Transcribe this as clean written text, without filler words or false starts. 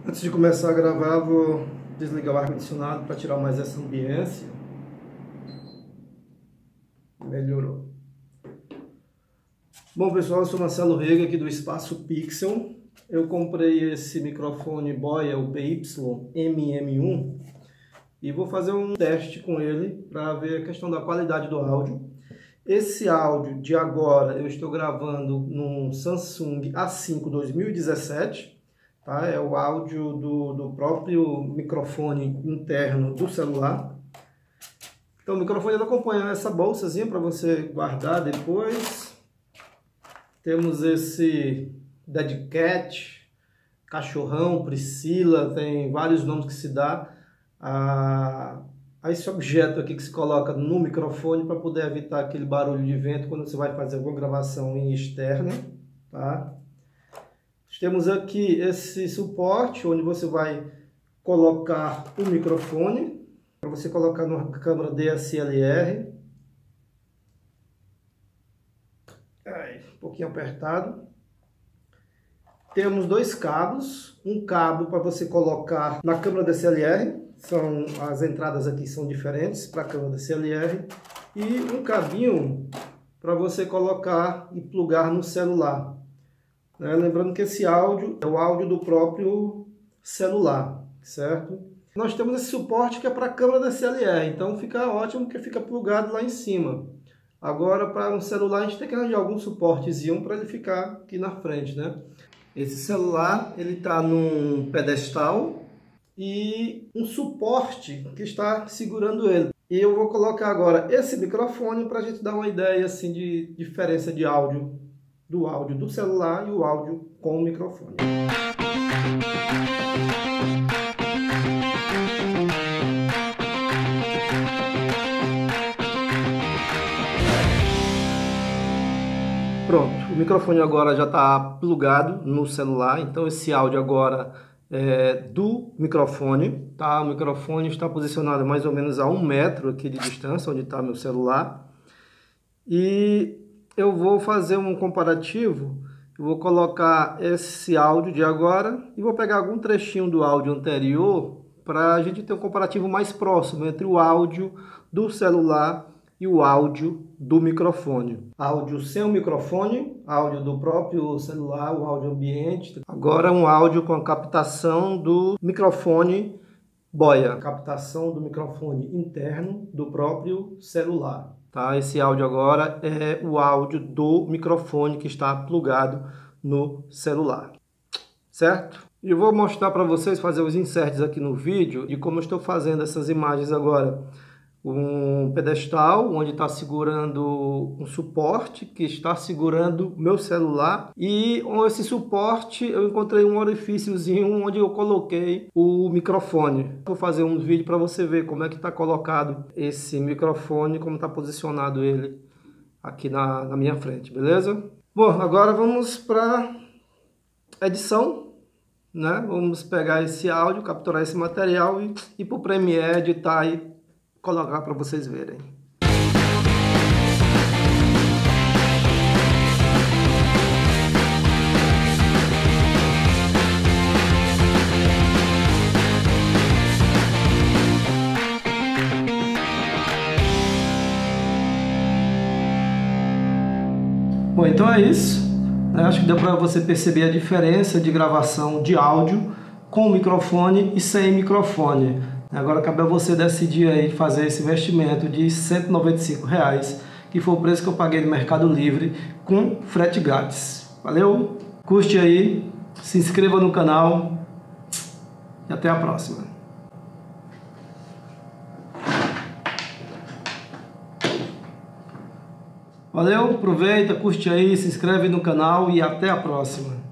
Antes de começar a gravar, vou desligar o ar-condicionado para tirar mais essa ambiência. Melhorou. Bom, pessoal, eu sou Marcelo Rega aqui do Espaço Pixel. Eu comprei esse microfone Boya, o BY-MM1, e vou fazer um teste com ele para ver a questão da qualidade do áudio. Esse áudio de agora eu estou gravando num Samsung A5 2017. Tá? É o áudio do próprio microfone interno do celular. Então o microfone acompanha essa bolsazinha para você guardar depois. Temos esse Dead Cat, cachorrão, Priscila, tem vários nomes que se dá a esse objeto aqui que se coloca no microfone para poder evitar aquele barulho de vento quando você vai fazer alguma gravação em externa. Tá? Temos aqui esse suporte onde você vai colocar o microfone, para você colocar numa câmera DSLR. Um pouquinho apertado. Temos dois cabos, um cabo para você colocar na câmera DSLR, as entradas aqui são diferentes para a câmera DSLR, e um cabinho para você colocar e plugar no celular. Lembrando que esse áudio é o áudio do próprio celular, certo? Nós temos esse suporte que é para a câmera DSLR, então fica ótimo porque fica plugado lá em cima. Agora, para um celular, a gente tem que arranjar algum suportezinho para ele ficar aqui na frente, né? Esse celular, ele está num pedestal e um suporte que está segurando ele. E eu vou colocar agora esse microfone para a gente dar uma ideia assim, de diferença de áudio do celular e o áudio com o microfone. Pronto, o microfone agora já está plugado no celular, então esse áudio agora é do microfone, tá? O microfone está posicionado mais ou menos a 1 metro aqui de distância, onde está meu celular. E eu vou fazer um comparativo, eu vou colocar esse áudio de agora e vou pegar algum trechinho do áudio anterior para a gente ter um comparativo mais próximo entre o áudio do celular e o áudio do microfone. Áudio sem o microfone, áudio do próprio celular, o áudio ambiente. Agora um áudio com a captação do microfone Boya, captação do microfone interno do próprio celular. Tá? Esse áudio agora é o áudio do microfone que está plugado no celular, certo? E eu vou mostrar para vocês, fazer os inserts aqui no vídeo de como eu estou fazendo essas imagens agora. Um pedestal onde está segurando um suporte que está segurando meu celular, e com esse suporte eu encontrei um orifíciozinho onde eu coloquei o microfone. Vou fazer um vídeo para você ver como é que está colocado esse microfone, como está posicionado ele aqui na minha frente, beleza? Bom, agora vamos para edição, né? Vamos pegar esse áudio, capturar esse material e ir para o Premiere, editar e colocar para vocês verem. Bom, então é isso. Acho que deu para você perceber a diferença de gravação de áudio com microfone e sem microfone. Agora cabe a você decidir aí fazer esse investimento de R$ 195, que foi o preço que eu paguei no Mercado Livre com frete grátis. Valeu? Curte aí, se inscreva no canal e até a próxima. Valeu, aproveita, curte aí, se inscreve no canal e até a próxima.